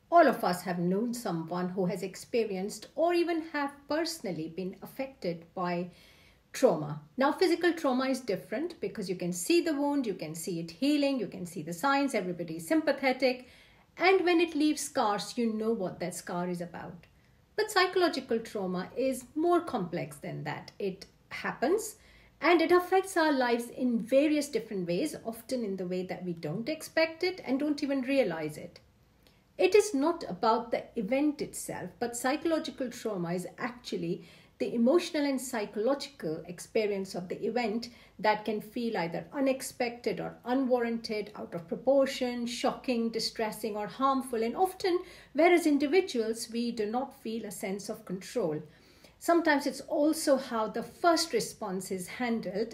All of us have known someone who has experienced or even have personally been affected by trauma. Now, physical trauma is different because you can see the wound, you can see it healing, you can see the signs, everybody is sympathetic. And when it leaves scars, you know what that scar is about. But psychological trauma is more complex than that. It happens and it affects our lives in various different ways, often in the way that we don't expect it and don't even realize it. It is not about the event itself, but psychological trauma is actually the emotional and psychological experience of the event that can feel either unexpected or unwarranted, out of proportion, shocking, distressing, or harmful. And often, whereas individuals, we do not feel a sense of control. Sometimes it's also how the first response is handled.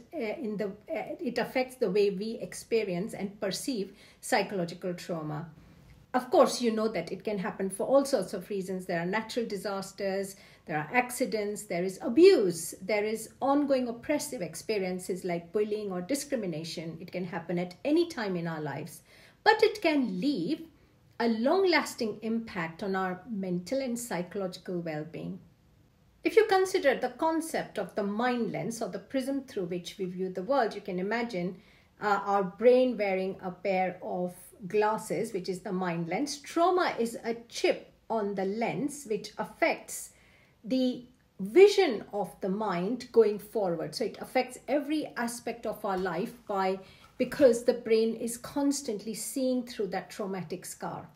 It affects the way we experience and perceive psychological trauma. Of course, you know that it can happen for all sorts of reasons. There are natural disasters, there are accidents, there is abuse, there is ongoing oppressive experiences like bullying or discrimination. It can happen at any time in our lives, but it can leave a long-lasting impact on our mental and psychological well-being. If you consider the concept of the mind lens or the prism through which we view the world, you can imagine our brain wearing a pair of glasses, which is the mind lens. Trauma is a chip on the lens which affects the vision of the mind going forward. So it affects every aspect of our life because the brain is constantly seeing through that traumatic scar.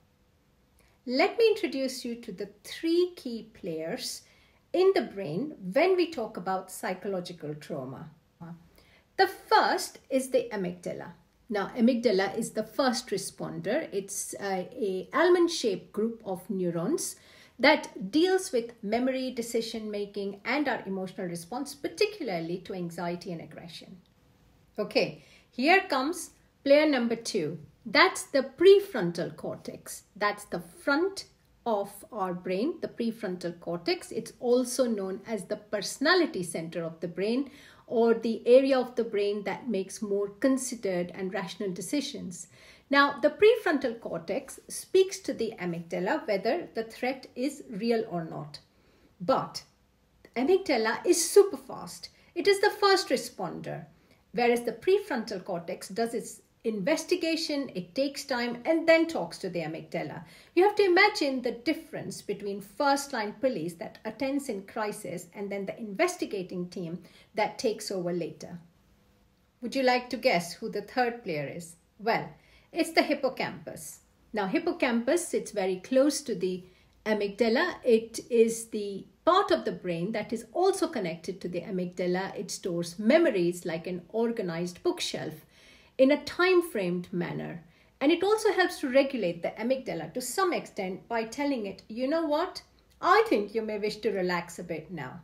Let me introduce you to the three key players in the brain when we talk about psychological trauma. The first is the amygdala. Now, amygdala is the first responder. It's a almond-shaped group of neurons that deals with memory, decision-making, and our emotional response, particularly to anxiety and aggression. Okay, here comes player number 2. That's the prefrontal cortex. That's the front of our brain, the prefrontal cortex. It's also known as the personality center of the brain, or the area of the brain that makes more considered and rational decisions. Now, the prefrontal cortex speaks to the amygdala whether the threat is real or not. But amygdala is super fast. It is the first responder, whereas the prefrontal cortex does its investigation, it takes time, and then talks to the amygdala. You have to imagine the difference between first-line police that attends in crisis and then the investigating team that takes over later. Would you like to guess who the third player is? Well, it's the hippocampus. Now, hippocampus sits very close to the amygdala. It is the part of the brain that is also connected to the amygdala. It stores memories like an organized bookshelf in a time-framed manner. And it also helps to regulate the amygdala to some extent by telling it, you know what? I think you may wish to relax a bit now.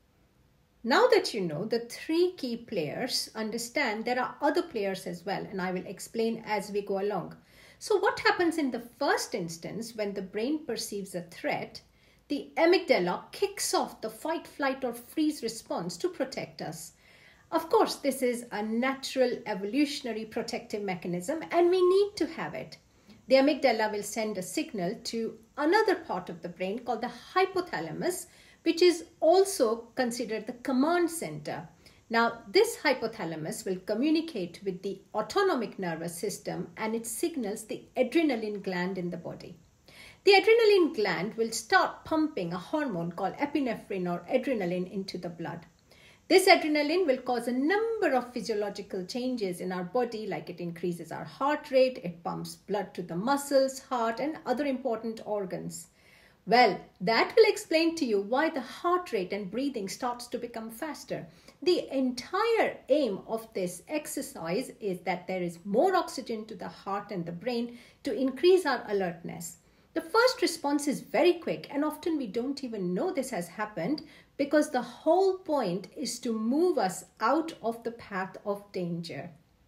Now that you know the three key players, understand there are other players as well, and I will explain as we go along. So what happens in the first instance when the brain perceives a threat? The amygdala kicks off the fight, flight, or freeze response to protect us. Of course, this is a natural evolutionary protective mechanism and we need to have it. The amygdala will send a signal to another part of the brain called the hypothalamus, which is also considered the command center. Now, this hypothalamus will communicate with the autonomic nervous system and it signals the adrenaline gland in the body. The adrenaline gland will start pumping a hormone called epinephrine or adrenaline into the blood. This adrenaline will cause a number of physiological changes in our body, like it increases our heart rate, it pumps blood to the muscles, heart, and other important organs. Well, that will explain to you why the heart rate and breathing starts to become faster. The entire aim of this exercise is that there is more oxygen to the heart and the brain to increase our alertness. The first response is very quick and often we don't even know this has happened because the whole point is to move us out of the path of danger.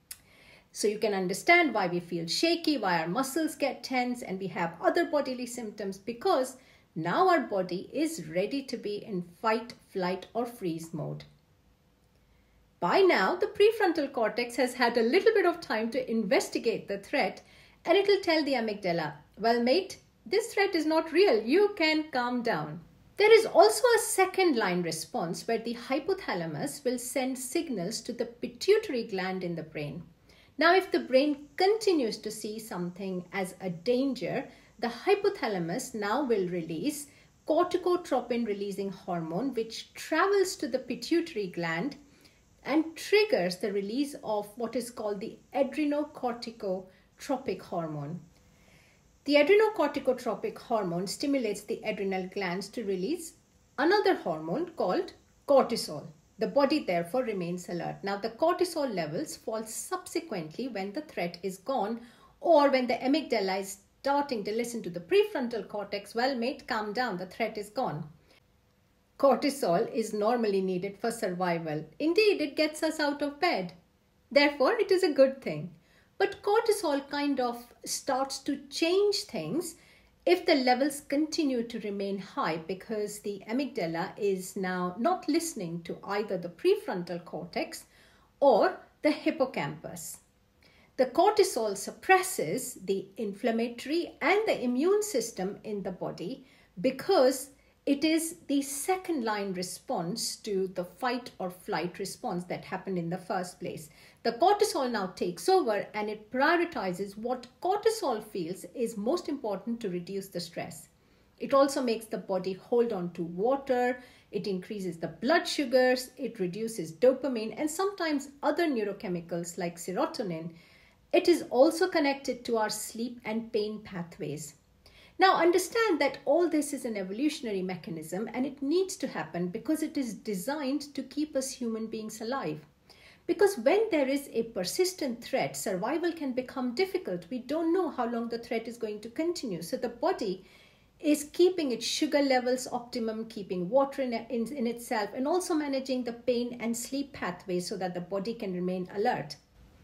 So you can understand why we feel shaky, why our muscles get tense and we have other bodily symptoms because now our body is ready to be in fight, flight or freeze mode. By now, the prefrontal cortex has had a little bit of time to investigate the threat and it will tell the amygdala, well mate, this threat is not real. You can calm down. There is also a second line response where the hypothalamus will send signals to the pituitary gland in the brain. Now, if the brain continues to see something as a danger, the hypothalamus now will release corticotropin releasing hormone, which travels to the pituitary gland and triggers the release of what is called the adrenocorticotropic hormone. The adrenocorticotropic hormone stimulates the adrenal glands to release another hormone called cortisol. The body therefore remains alert. Now the cortisol levels fall subsequently when the threat is gone or when the amygdala is starting to listen to the prefrontal cortex. Well, mate, calm down, the threat is gone. Cortisol is normally needed for survival. Indeed, it gets us out of bed. Therefore, it is a good thing. But cortisol kind of starts to change things if the levels continue to remain high, because the amygdala is now not listening to either the prefrontal cortex or the hippocampus. The cortisol suppresses the inflammatory and the immune system in the body because it is the second line response to the fight or flight response that happened in the first place. The cortisol now takes over and it prioritizes what cortisol feels is most important to reduce the stress. It also makes the body hold on to water, it increases the blood sugars, it reduces dopamine and sometimes other neurochemicals like serotonin. It is also connected to our sleep and pain pathways. Now understand that all this is an evolutionary mechanism and it needs to happen because it is designed to keep us human beings alive. Because when there is a persistent threat, survival can become difficult. We don't know how long the threat is going to continue. So the body is keeping its sugar levels optimum, keeping water in itself, and also managing the pain and sleep pathways so that the body can remain alert.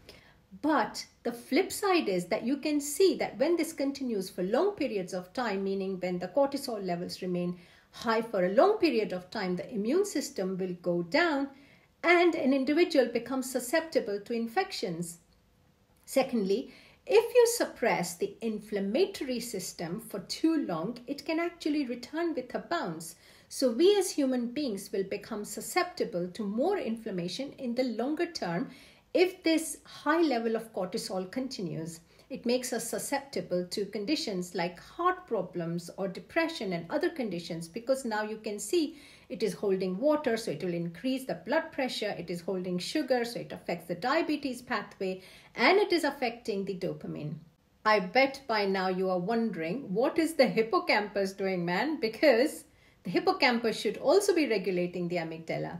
But the flip side is that you can see that when this continues for long periods of time, meaning when the cortisol levels remain high for a long period of time, the immune system will go down and an individual becomes susceptible to infections. Secondly, if you suppress the inflammatory system for too long, it can actually return with a bounce. So we as human beings will become susceptible to more inflammation in the longer term if this high level of cortisol continues. It makes us susceptible to conditions like heart problems or depression and other conditions, because now you can see it is holding water, so it will increase the blood pressure. It is holding sugar, so it affects the diabetes pathway, and it is affecting the dopamine. I bet by now you are wondering, what is the hippocampus doing, man? Because the hippocampus should also be regulating the amygdala.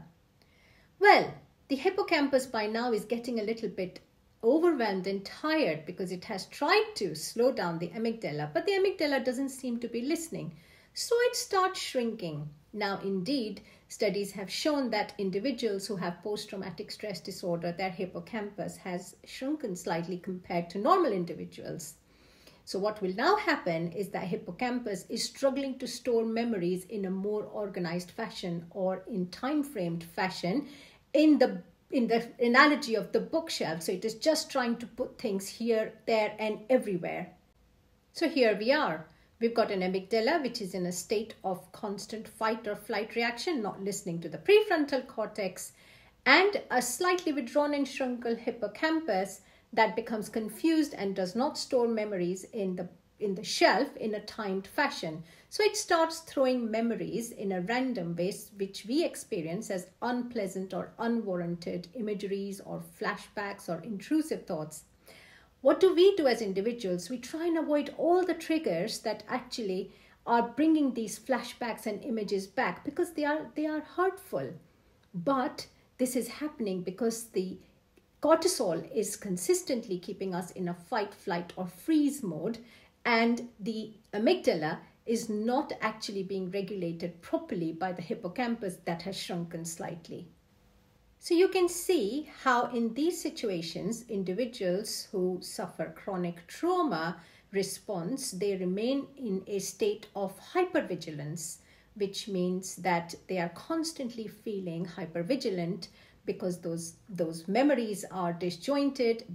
Well, the hippocampus by now is getting a little bit overwhelmed and tired because it has tried to slow down the amygdala, but the amygdala doesn't seem to be listening. So it starts shrinking. Now, indeed, studies have shown that individuals who have post-traumatic stress disorder, their hippocampus has shrunken slightly compared to normal individuals. So what will now happen is that hippocampus is struggling to store memories in a more organized fashion or in time-framed fashion in the analogy of the bookshelf. So it is just trying to put things here, there, and everywhere. So here we are. We've got an amygdala which is in a state of constant fight or flight reaction, not listening to the prefrontal cortex, and a slightly withdrawn and shrunken hippocampus that becomes confused and does not store memories in the shelf in a timed fashion. So it starts throwing memories in a random way, which we experience as unpleasant or unwarranted imageries or flashbacks or intrusive thoughts. What do we do as individuals? We try and avoid all the triggers that actually are bringing these flashbacks and images back because they are hurtful. But this is happening because the cortisol is consistently keeping us in a fight, flight, or freeze mode, and the amygdala is not actually being regulated properly by the hippocampus that has shrunken slightly. So you can see how in these situations, individuals who suffer chronic trauma response, they remain in a state of hypervigilance, which means that they are constantly feeling hypervigilant because those memories are disjointed. They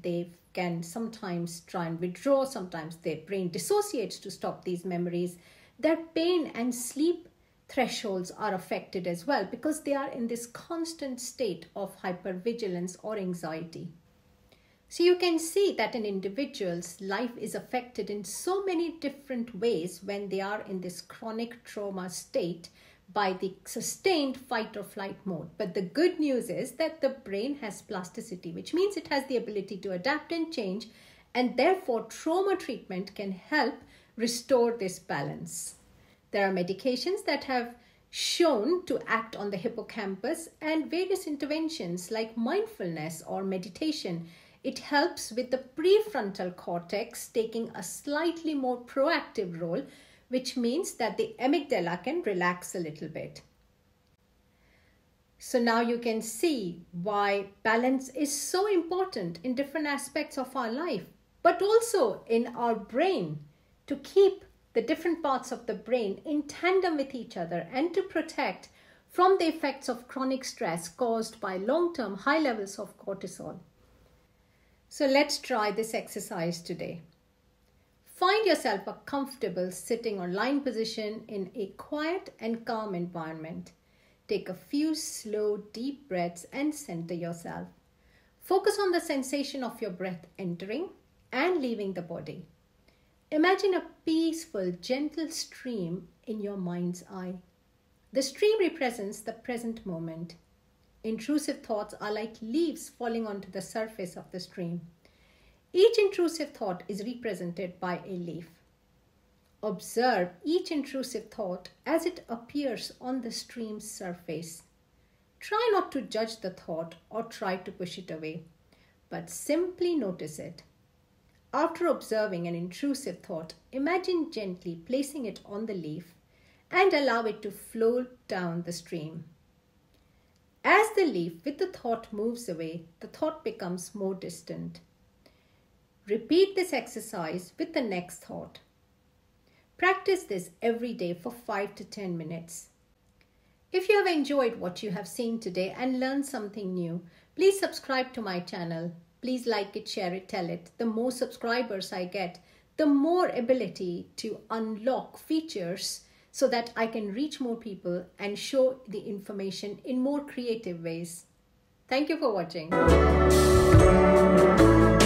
can sometimes try and withdraw, sometimes their brain dissociates to stop these memories, their pain and sleep thresholds are affected as well because they are in this constant state of hypervigilance or anxiety. So you can see that an individual's life is affected in so many different ways when they are in this chronic trauma state by the sustained fight or flight mode. But the good news is that the brain has plasticity, which means it has the ability to adapt and change, and therefore trauma treatment can help restore this balance. There are medications that have shown to act on the hippocampus, and various interventions like mindfulness or meditation. It helps with the prefrontal cortex taking a slightly more proactive role, which means that the amygdala can relax a little bit. So now you can see why balance is so important in different aspects of our life, but also in our brain, to keep the different parts of the brain in tandem with each other and to protect from the effects of chronic stress caused by long-term high levels of cortisol. So let's try this exercise today. Find yourself a comfortable sitting or lying position in a quiet and calm environment. Take a few slow, deep breaths and center yourself. Focus on the sensation of your breath entering and leaving the body. Imagine a peaceful, gentle stream in your mind's eye. The stream represents the present moment. Intrusive thoughts are like leaves falling onto the surface of the stream. Each intrusive thought is represented by a leaf. Observe each intrusive thought as it appears on the stream's surface. Try not to judge the thought or try to push it away, but simply notice it. After observing an intrusive thought, imagine gently placing it on the leaf and allow it to flow down the stream. As the leaf with the thought moves away, the thought becomes more distant. Repeat this exercise with the next thought. Practice this every day for 5 to 10 minutes. If you have enjoyed what you have seen today and learned something new, please subscribe to my channel. Please like it, share it, tell it. The more subscribers I get, the more ability to unlock features so that I can reach more people and show the information in more creative ways. Thank you for watching.